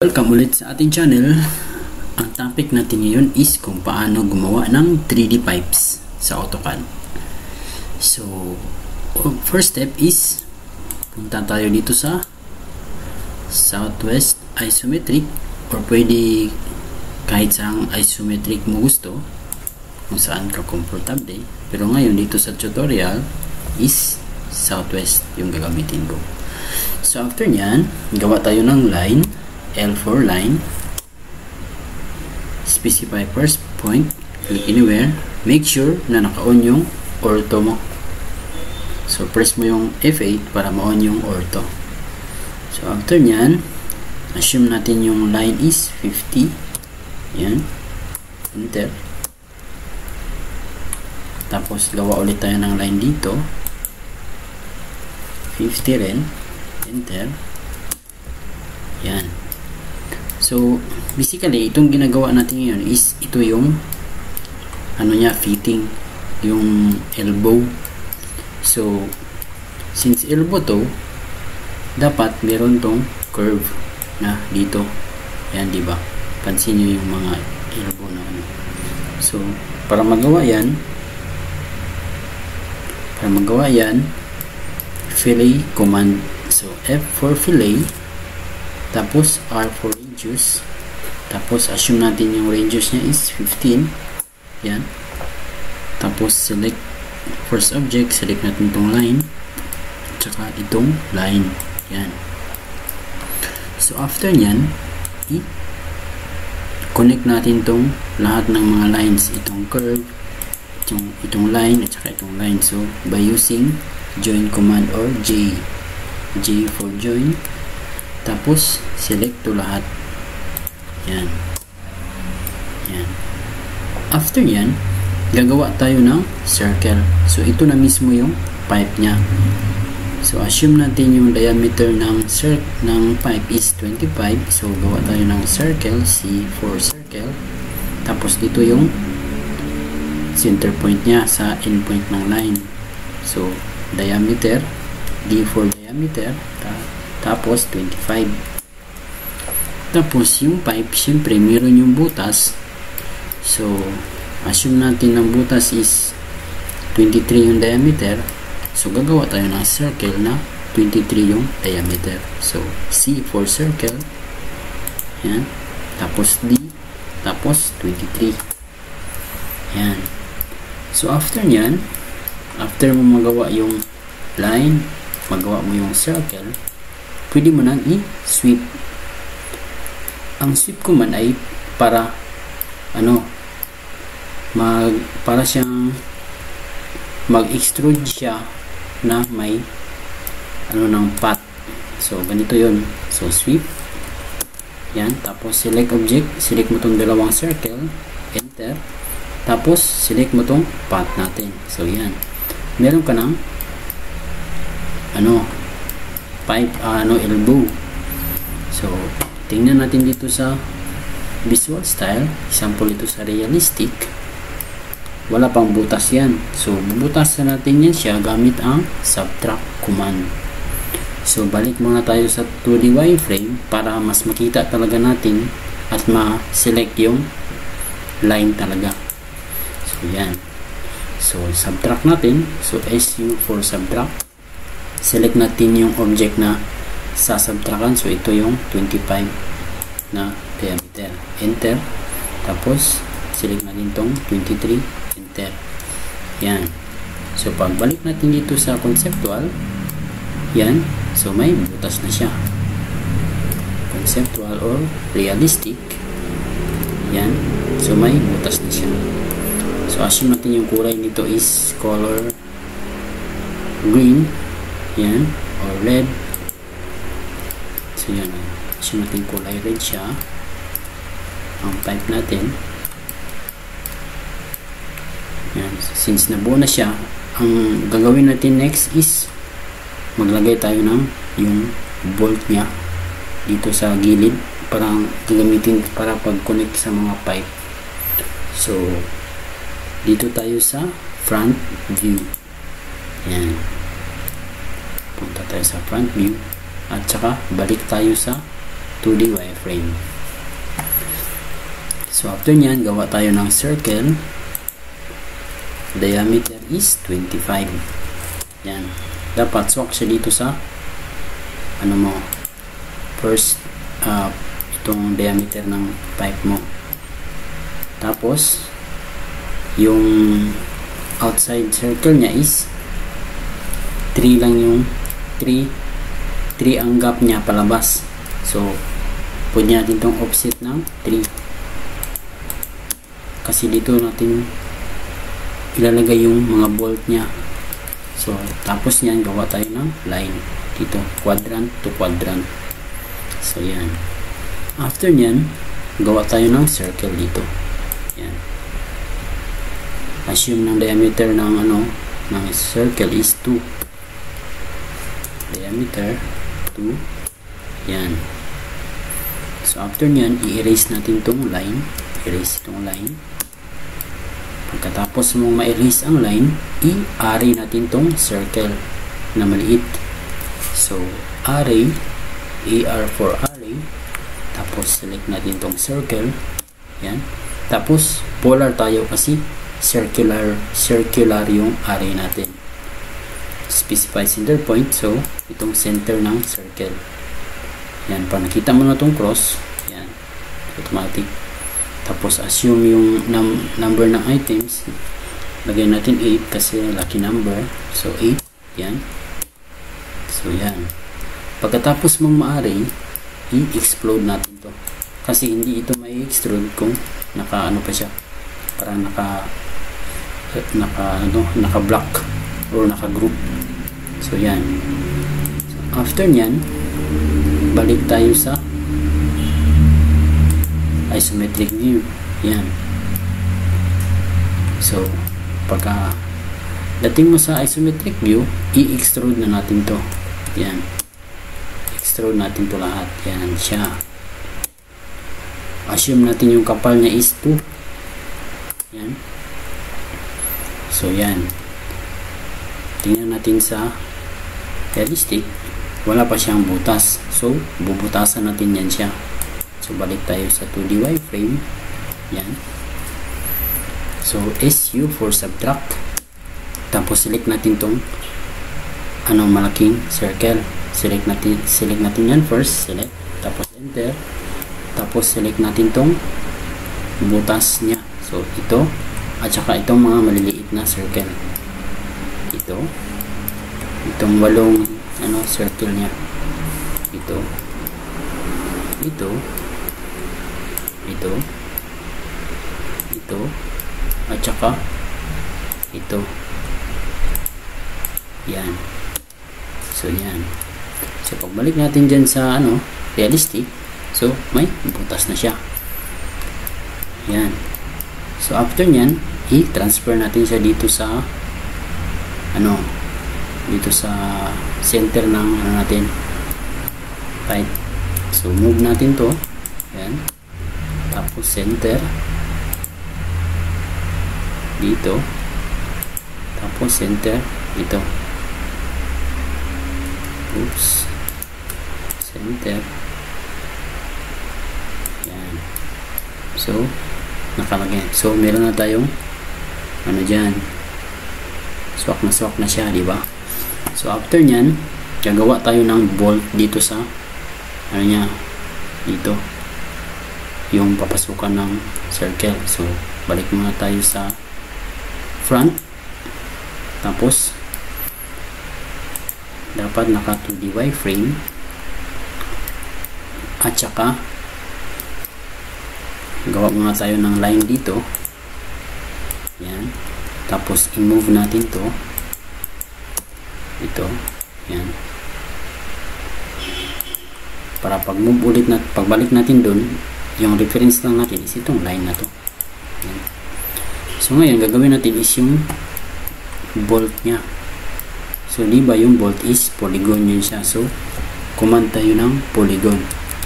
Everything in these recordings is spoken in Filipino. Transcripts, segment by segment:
Welcome ulit sa ating channel. Ang topic natin ngayon is kung paano gumawa ng 3D pipes sa AutoCAD. So, first step is punta tayo dito sa Southwest Isometric, or pwede kahit saang isometric mo gusto, kung saan ka comfortable. Pero ngayon dito sa tutorial is Southwest yung gagamitin ko. So after nyan, gawa tayo ng line, L4 line, specify first point, click anywhere, make sure na naka-on yung ortho mo. So press mo yung F8 para ma-on yung ortho. So after nyan, assume natin yung line is 50. Yan, enter. Tapos gawa ulit tayo ng line dito, 50 rin, enter. Yan. So, basically, itong ginagawa natin ngayon is, ito yung fitting, yung elbow. So, since elbow to, dapat meron tong curve na dito. Yan, diba? Pansin nyo yung mga elbow na ano. So, para magawa yan, fillet command. So, F for fillet, tapos R for radius, tapos assume natin yung radius niya is 15. Yan. Tapos select first object, select natin itong line, tsaka itong line. Yan. So after nyan, i-connect natin itong lahat ng mga lines, itong curve, itong line, at saka itong line. So by using join command or J for join, tapos select to lahat. Yan. Yan. After yan, gagawa tayo ng circle. So ito na mismo yung pipe niya. So assume natin yung diameter ng pipe is 25. So gawa tayo ng circle, C for circle. Tapos dito yung center point niya sa end point ng line. So diameter, D for diameter, tapos 25. Tapos yung pipe, syempre meron yung butas. So assume natin ang butas is 23 yung diameter. So gagawa tayo ng circle na 23 yung diameter. So C for circle. Yan. Tapos D, tapos 23. Yan. So after nyan, after mo magawa yung line, magawa mo yung circle, pwede mo nang i-sweep. Ang sweep command ay para para siyang mag-extrude siya na may ng path. So ganito yon. So sweep. Yan. Tapos select object, select mo tong dalawang circle, enter. Tapos select mo tong path natin. So yan. Meron ka ng pipe, elbow. So tingnan natin dito sa visual style, example ito sa realistic, wala pang butas yan. So bubutasan natin yan siya gamit ang subtract command. So balik muna tayo sa 2D wireframe para mas makita talaga natin at ma-select yung line talaga. So yan. So subtract natin. So SU for subtract. Select natin yung object na sasubtrakan. So ito yung 25 na diameter. Enter. Tapos select natin tong 23. Enter. Yan. So pagbalik natin dito sa conceptual, yan. So may butas na siya. Conceptual or realistic. Yan. So may butas na siya. So assume natin yung kulay nito is color green. Yan. Or red. So yan. Assume natin kulay red siya. Ang pipe natin. Yan. Since nabuo na siya, ang gagawin natin next is maglagay tayo ng yung bolt niya dito sa gilid. Parang gagamitin para pag-connect sa mga pipe. So dito tayo sa front view. Yan. Punta tayo sa front view. At saka balik tayo sa 2D wireframe. So after nyan, gawa tayo ng circle. Diameter is 25. Yan. Dapat swak siya dito sa ano mo, first itong diameter ng pipe mo. Tapos yung outside circle niya is 3 lang, yung 3 ang gap niya palabas. So pwede natin itong offset ng 3 kasi dito natin ilalagay yung mga bolt niya. So tapos niyan, gawa tayo ng line dito, quadrant to quadrant. So yan. After niyan, gawa tayo ng circle dito. Yan. Assume ng diameter ng ng circle is 2. Diameter 2. Yan. So after niyan, i-erase natin tong line. Erase itong line. Pagkatapos mong ma-erase ang line, i-array natin tong circle na maliit. So array, AR for array. Tapos select natin tong circle. Yan. Tapos polar tayo kasi circular yung array natin. Specify center point. So itong center ng circle. Yan. Pag nakita mo na tong cross, yan, automatic. Tapos assume yung number ng items, lagay natin 8 kasi lucky number. So 8. Yan. So yan. Pagkatapos mong ma-array, i-explode natin to kasi hindi ito may extrude kung naka pa siya, parang naka block or naka group. So yan. So, after nyan, balik tayo sa isometric view. Yan. So pagka dating mo sa isometric view, i-extrude na natin to. Yan. Extrude natin to lahat. Yan siya. Assume natin yung kapal niya is 2. Yan. So yan. Tingnan natin sa realistic. Wala pa siyang butas. So bubutasan natin yan siya. So balik tayo sa 2D wireframe. Yan. So SU for subtract. Tapos select natin tong malaking circle. Select natin yan first. Select. Tapos enter. Tapos select natin tong butas niya. So ito at saka itong mga maliliit na circle. Itong 8 circle niya. Ito at saka ito. Yan. So yan. So pagbalik natin dyan sa realistic, so may butas na siya. Yan. So after nyan, i-transfer natin siya dito sa dito sa center ng natin, right? So move natin to. Yan. Tapos center dito. Tapos center dito. Oops. Center. Yan. So nakalagay. So meron na tayong dyan. Swak na siya, di ba? So after nyan, gagawa tayo ng bolt dito sa niya, dito yung papasukan ng circle. So balik muna tayo sa front. Tapos dapat naka 2D wireframe at saka gawa muna tayo ng line dito. Yan. Tapos i-move natin to ito. Yan. Para pag-move ulit pagbalik natin dun, yung reference lang natin is itong line na to. Yan. So ngayon gagawin natin is yung bolt nya. So di ba yung bolt is polygon yun siya. So command tayo ng polygon.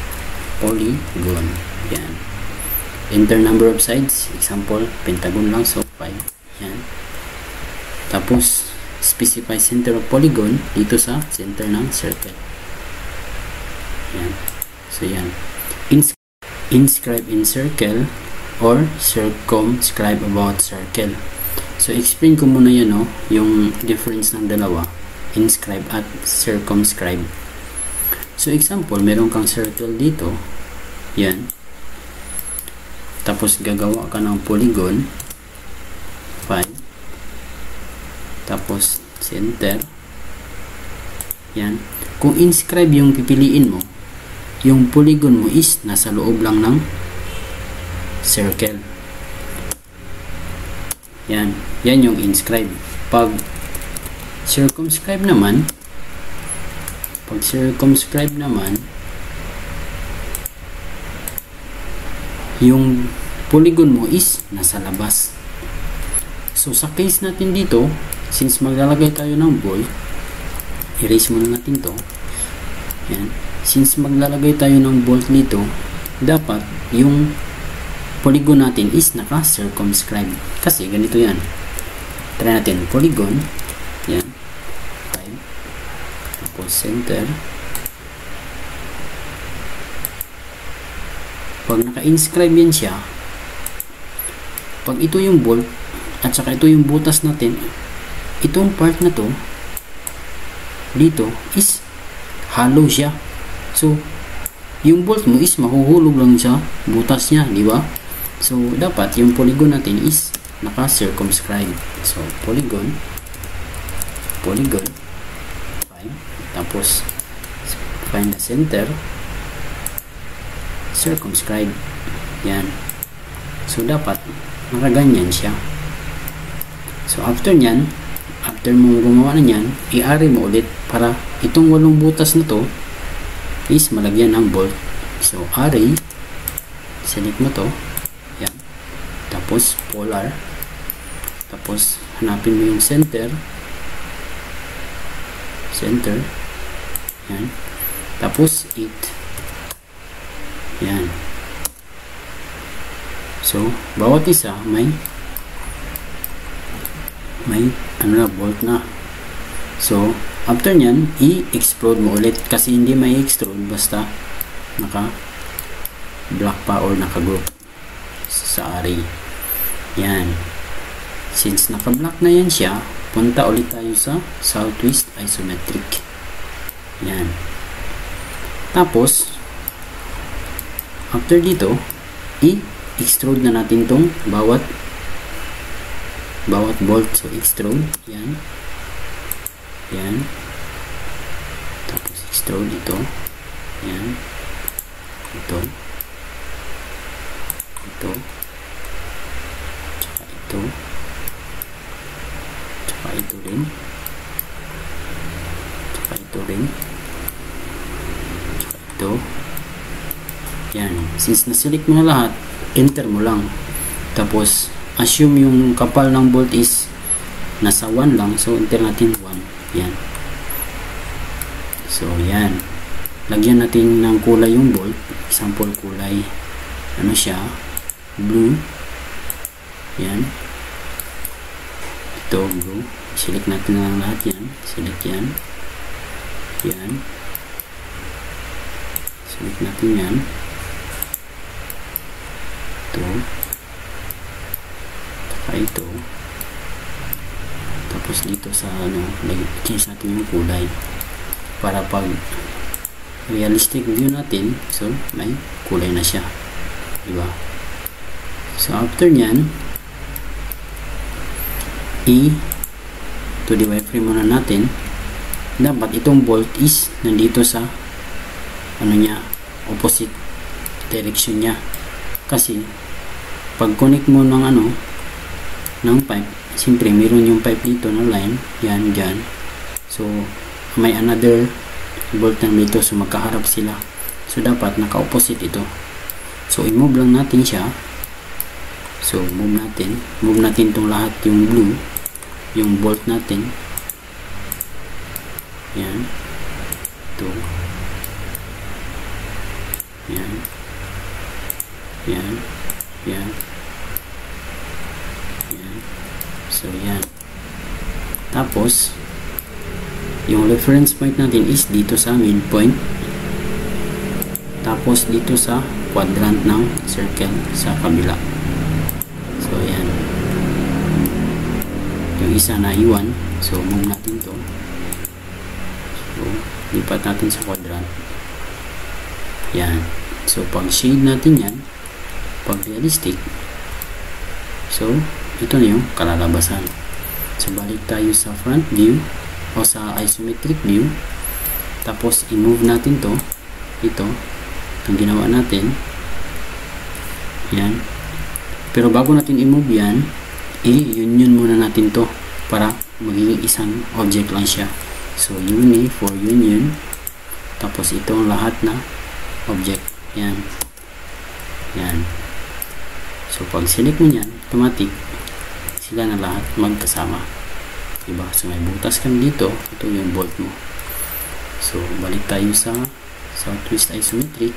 Yan. Enter number of sides. Example, pentagon lang. So 5. Yan. Tapos specify center of polygon dito sa center ng circle. Yan. So yan. Inscribe in circle or circumscribe about circle. So explain ko muna yan, no, yung difference ng dalawa, inscribe at circumscribe. So example, meron kang circle dito, yan. Tapos gagawa ka ng polygon 5, tapos center, yan. Kung inscribe yung pipiliin mo, yung polygon mo is nasa loob lang ng circle. Yan. Yan yung inscribe. Pag circumscribe naman, yung polygon mo is nasa labas. So sa case natin dito, since maglalagay tayo ng ball, erase muna natin to. Yan. Since maglalagay tayo ng bolt dito, dapat yung polygon natin is naka-circumscribe. Kasi ganito yan. Try natin. Polygon. Yan. 5. Tapos center. Pag naka-inscribe yan siya, pag ito yung bolt, at saka ito yung butas natin, itong part na to, dito, is hollow siya. So, yung bolt mo is mahuhulog lang sa butas niya, di ba? So, dapat yung polygon natin is naka-circumscribe. So, polygon 5. Tapos, find the center, circumscribe. Yan. So, dapat nakaganyan siya. So, after nyan, after mo gumawa na nyan, i-array mo ulit para itong 8 butas na to is malagyan ng bolt. So, array, select mo to, yan. Tapos, polar. Tapos, hanapin mo yung center. Yan. Tapos, 8. Yan. So, bawat isa may bolt na. So, after nyan, i-explode mo ulit kasi hindi may extrude basta naka-block pa or naka-group sa array. Yan. Since naka-block na yan siya, punta ulit tayo sa southwest isometric. Yan. Tapos, after dito, i-extrude na natin tong bawat bolt. So, extrude. Yan. Yan. Tapos, extrude ito. Yan. Ito. Ito. Tsaka ito. Tsaka ito rin. Tsaka ito rin. Tsaka ito. Yan. Since na-select mo na lahat, enter mo lang. Tapos, assume yung kapal ng bolt is nasa 1 lang. So, enter natin 1. Yan. So, yan. Lagyan natin ng kulay yung bolt. Example, kulay. Ano siya? Blue. Yan. Ito, blue. Select natin na lahat yan. Select yan. Yan. Select natin yan. Ito. Ito. Tapos dito sa change natin yung kulay para pag realistic view natin, so may kulay na siya, diba? So after nyan, to the wireframe muna natin. Dapat itong bolt is nandito sa niya, opposite direction niya, kasi pag connect mo ng ng pipe, siyempre meron yung pipe dito na line, yan, dyan. So, may another bolt na dito, so magkaharap sila. So, dapat naka-opposite ito. So, i-move lang natin siya. So, move natin itong lahat, yung blue, yung bolt natin. Yan. Ito. Yan. Yan. Yan. So, yan. Tapos, yung reference point natin is dito sa midpoint. tapos dito sa quadrant ng circle sa kabila. So yan, yung isa na iwan, so move natin to. So lipat natin sa quadrant. Yan, so pag shade natin yan, pag realistic, so ito na yung kalalabasan. So balik tayo sa front view o sa isometric view, tapos i-move natin to, ito itong ginawa natin. Yan, pero bago natin i-move yan, i-union muna natin to para magiging isang object lang siya. So uni for union, tapos ito ang lahat na object. Yan, yan. So pag select mo yan, automatic sila na lahat magkasama, diba? So may butas kami dito, ito yung bolt mo. So balik tayo sa twist isometric,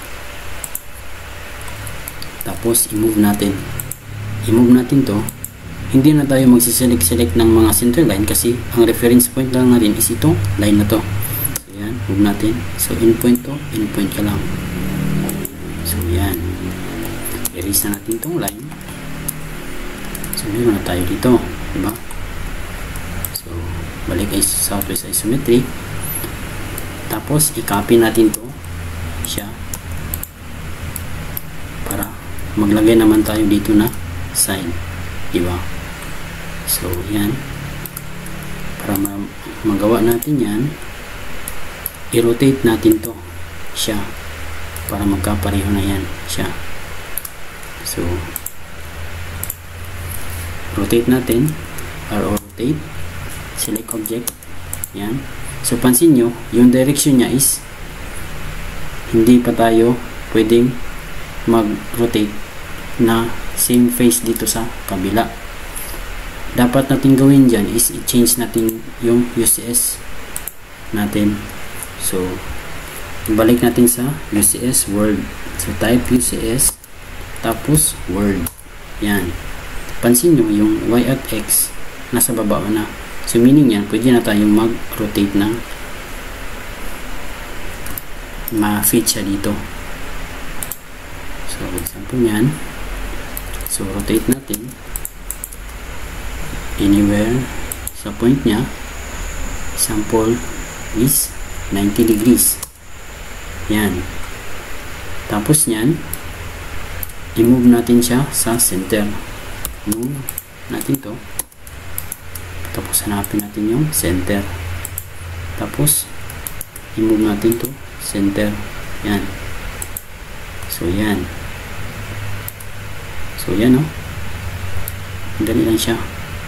tapos i-move natin to. Hindi na tayo magsiselect ng mga center line kasi ang reference point lang natin is itong line na to. So yan, move natin. So in point to, in point ka lang. So yan, erase na natin itong line. So meron na tayo dito, diba? So balik ay sa twist isometric, tapos i-copy natin to siya para maglagay naman tayo dito na sign, diba? So yan, para magawa natin yan, i-rotate natin to siya para magkapareho na yan siya. So rotate natin, rotate, select object, yan. So pansin nyo, yung direction niya is hindi pa tayo pwedeng mag-rotate na same face dito sa kabila. Dapat natin gawin dyan is i-change natin yung UCS natin. So balik natin sa UCS world. So type UCS, tapos world. Yan, pansin nyo yung Y at X nasa baba na. So meaning yan, pwede na tayong mag-rotate ng ma-fit siya dito. So example yan, so rotate natin anywhere sa point nya. Sample is 90 degrees. Yan, tapos yan, i-move natin siya sa center. Move natin to, tapos hanapin natin yung center, tapos i-move natin to center. Yan, so yan, so yan, oh, dali lang siya.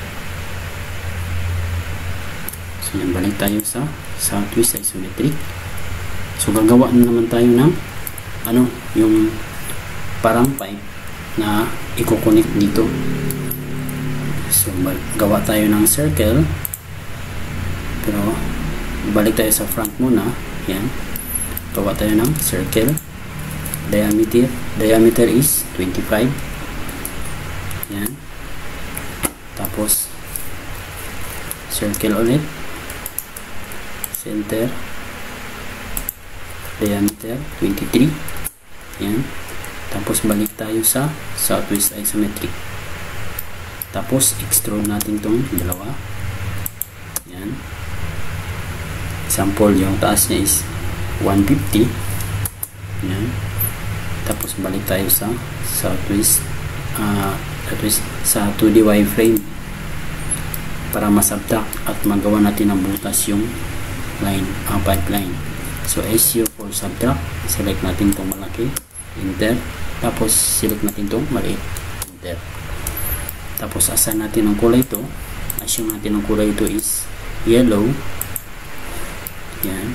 So yan, balik tayo sa twist isometric. So gagawa na naman tayo ng ano, yung parang pipe na i-connect dito. So gawa tayo ng circle, pero balik tayo sa front muna. Yan, gawa tayo ng circle. Diameter is 25. Yan, tapos circle ulit, center, diameter 23. Yan, tapos balik tayo sa twist isometric, tapos extrude natin tong dalawa. Yan, example, yung taas niya is 150. Yan, tapos balik tayo sa twist sa 2D wireframe para masubtract at magawa natin ng butas yung line, pipeline. So SU for subtract, select natin itong malaki, enter, tapos select natin itong maliit, enter. Tapos assign natin ang kulay ito. Assume natin ang kulay ito is yellow. Yan,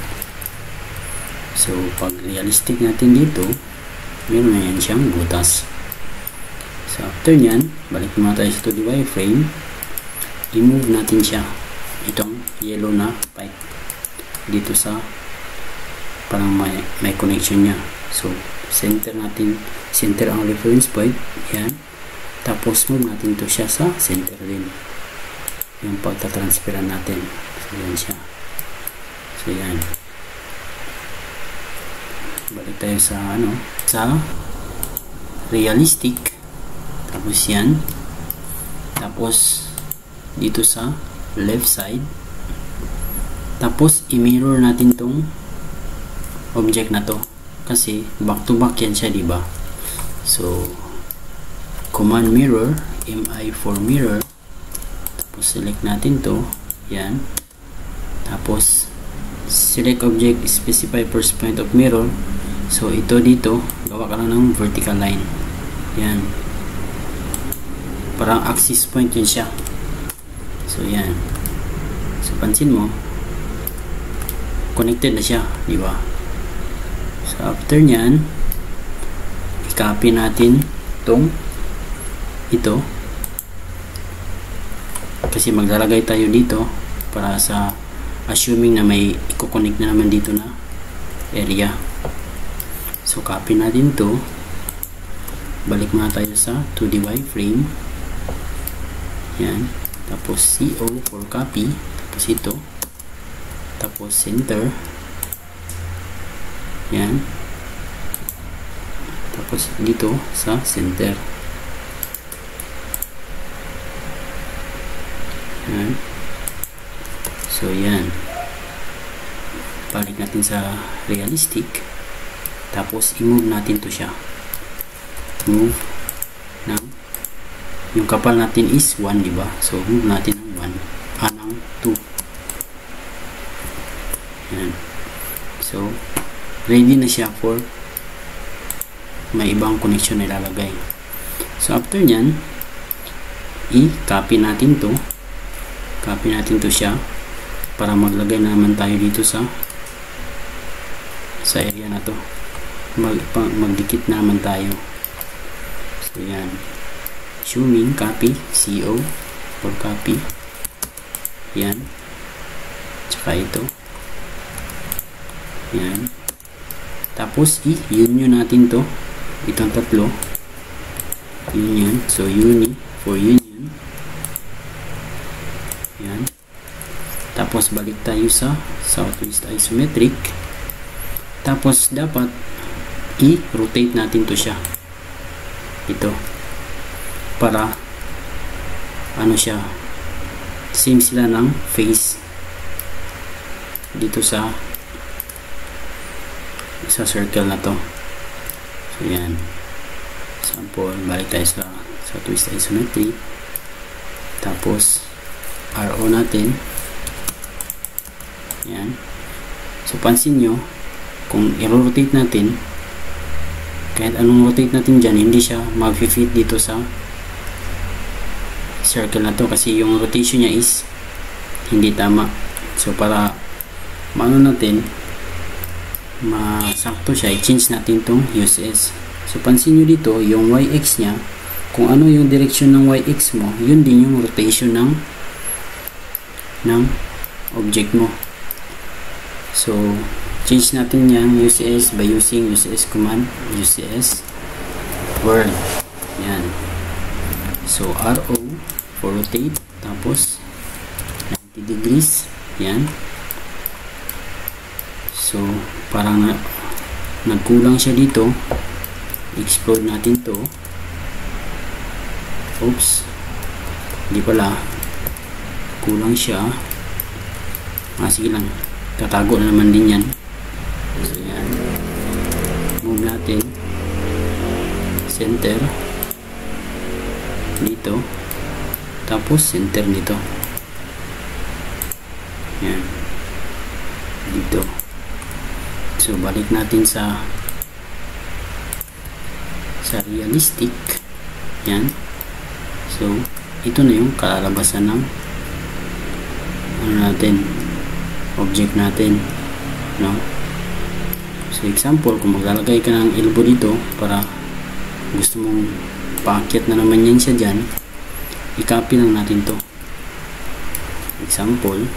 so pag realistic natin dito, meron na yan siyang butas. So after nyan, balik naman tayo sa 2D wireframe, i-move natin siya, itong yellow na pipe dito sa parang may connection nya. So center natin, center ang reference point. Yan, tapos move natin to siya sa center din, yung pagtatransferan natin. So yan siya. So yan, balik tayo sa sa realistic. Tapos yan. Tapos dito sa left side. Tapos i-mirror natin tong object na to. Kasi back to back yan siya, diba? So command mirror, MI for mirror. Tapos select natin to. Yan. Tapos select object, specify first point of mirror. So ito dito, gawa ka lang ng vertical line. Yan. Parang axis point yun siya. So yan. So pansin mo, connected na siya, di ba? So after nyan, i-copy natin tong ito. Kasi maglalagay tayo dito para sa assuming na may i-connect na naman dito na area. So copy natin to. Balik muna tayo sa 2D wireframe. Yan. Tapos CO for copy. Tapos ito. Tapos center. Yan. Tapos dito sa center. Yan. So yan. Balik natin sa realistic. Tapos i-move natin to siya. Move ng yung kapal natin is 1, diba? So move natin ng 1 ng 2. Yan. So ready na siya for may ibang connection na ilalagay. So after nyan, i-copy natin to. Copy natin to siya para maglagay na naman tayo dito sa area na to. Magdikit na naman tayo. So yan. Zooming, copy, CO for copy. Yan. Tsaka ito. Yan. Tapos i-union natin to. Itong tatlo. Union. So uni for union. Yan. Tapos balik tayo sa southwest isometric. Tapos dapat i-rotate natin to siya. Ito. Para ano siya, same sila ng face dito sa circle na to. So yan. Sample, balik tayo sa southwest isometry. Tapos RO natin. Yan. So pansin nyo, kung i-rotate natin, kahit anong rotate natin dyan, hindi siya mag-fit dito sa circle na to kasi yung rotation niya is hindi tama. So para maano natin masakto siya, i-change natin tong uses. So pansin nyo dito, yung YX nya, kung ano yung direction ng YX mo, yun din yung rotation ng object mo. So change natin yung UCS by using UCS command, UCS word. Yan. So RO for rotate, tapos 90 degrees. Yan. So parang nagkulang siya dito. Explode natin to. Oops. Hindi pala. Kulang siya. Sige lang. Tatago na naman din yan. So yan. Move natin. Center. Dito. Tapos center dito. Yan. Dito. So balik natin sa realistic. Yan. So ito na yung kalalabasan ng ano natin, object natin, no? So example, kung maglalagay ka ng elbow dito para gusto mong paakyat na naman yan siya dyan, i-copy lang natin to. Example,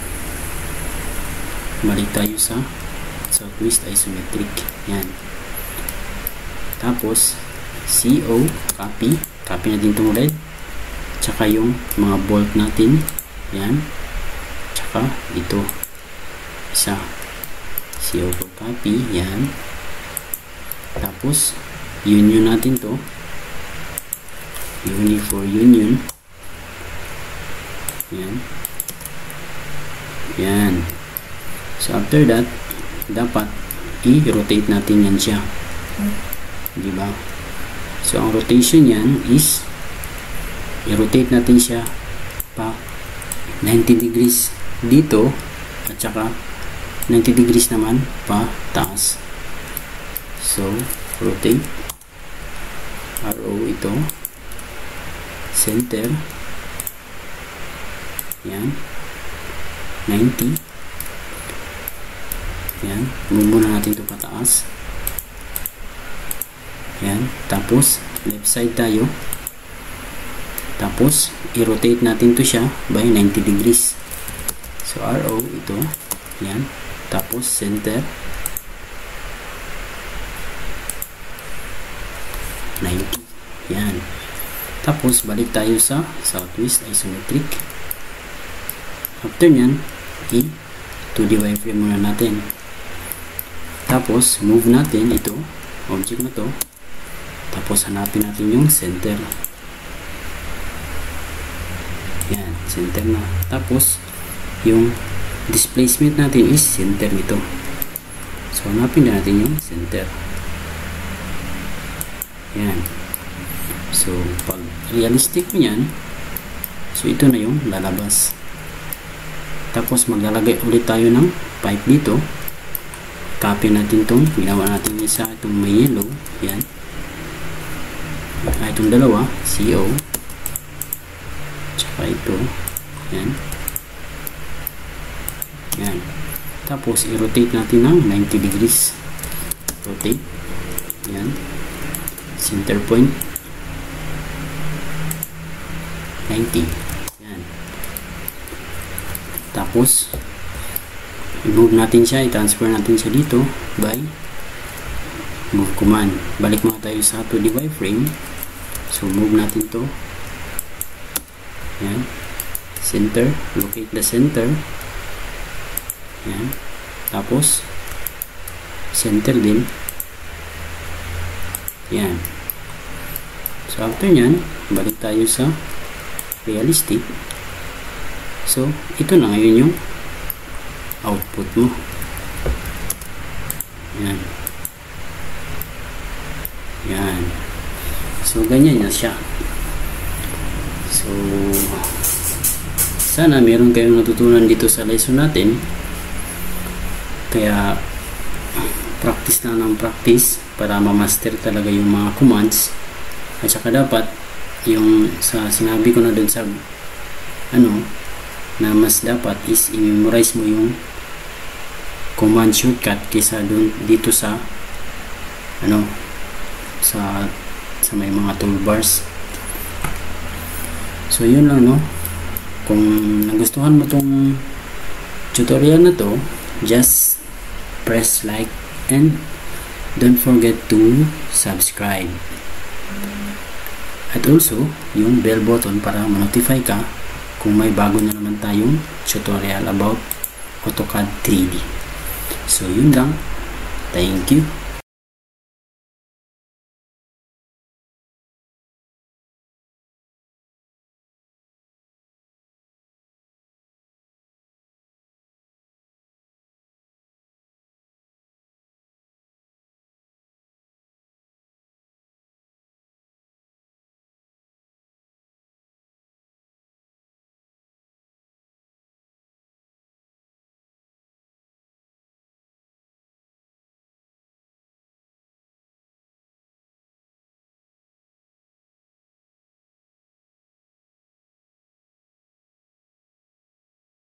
balik tayo sa southwest isometric. Yan. Tapos CO, copy natin itong red, tsaka yung mga bolt natin. Yan. Tsaka ito isa, CO for copy. Yan. Tapos union natin to, uni for union. Yan. So after that, dapat i-rotate natin yan siya, diba? So ang rotation yan is i-rotate natin siya pa 90 degrees dito, at saka 90 degrees naman pa taas. So rotate, RO ito, center, yan, 90, yan, move muna natin ito pataas, yan, tapos left side tayo, tapos i-rotate natin to siya by 90 degrees. So RO ito, yan, tapos center 90, yan, tapos balik tayo sa southwest isometric. After nyan, i-2D wireframe muna natin, tapos move natin ito, object na to, tapos hanapin natin yung center. Yan, center na. Tapos yung displacement natin is center nito, so hanapin na natin yung center. Yan. So pag realistic mo yan, so ito na yung lalabas. Tapos maglalagay ulit tayo ng pipe dito, copy natin itong ginawa natin isa, itong may yellow, yan, itong dalawa, CO, tsaka ito, yan, yan. Tapos i-rotate natin ng 90 degrees, rotate, yan, center point 90, yan. Tapos i-move natin siya, i-transfer natin siya dito by move command. Balik muna tayo sa 2D wireframe. So move natin to, yan, center, locate the center, yan, tapos center din, yan. So after nyan, balik tayo sa realistic. So ito na ngayon yung output mo, yan, yan. So ganyan na siya. So sana meron kayong natutunan dito sa lesson natin, kaya practice na ng practice para ma-master talaga yung mga commands. At saka dapat yung sa sinabi ko na dun sa na mas dapat is i-memorize mo yung command shortcut kaysa dun dito sa sa may mga toolbars. So yun lang, no. Kung nagustuhan mo tong tutorial na to, just press like and don't forget to subscribe. At also yung bell button para ma-notify ka kung may bago na naman tayong tutorial about AutoCAD 3D. So yun lang. Thank you.